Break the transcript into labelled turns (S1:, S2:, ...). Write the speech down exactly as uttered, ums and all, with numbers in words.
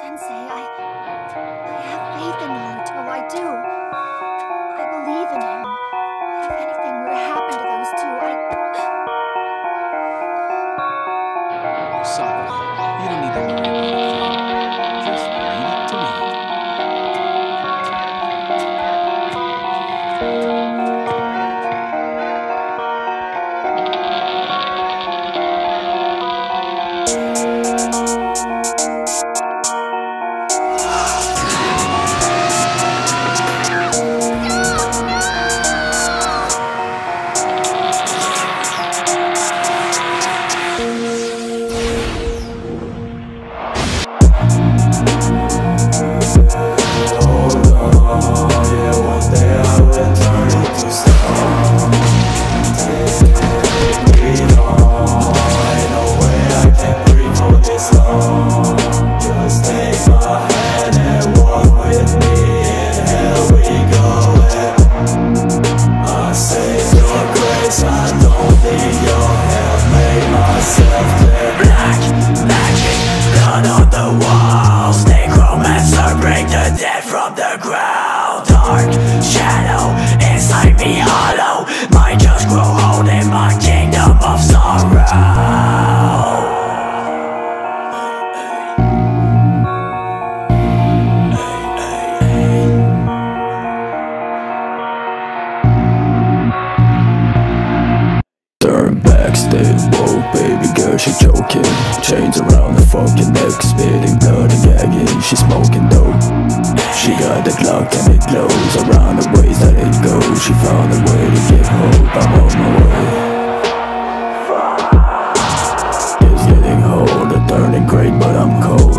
S1: Sensei, I... I have faith in Naruto, I do. I believe in him. But if anything were to happen to those two, I...
S2: Sakura, you don't need to worry about a thing. Just leave it to me.
S3: She choking, chains around the fucking neck, spitting blood and gagging, she smoking dope. She got the Glock and it glows around the ways that it goes. She found a way to get hope, I'm on my way. It's getting older, turning great, but I'm cold.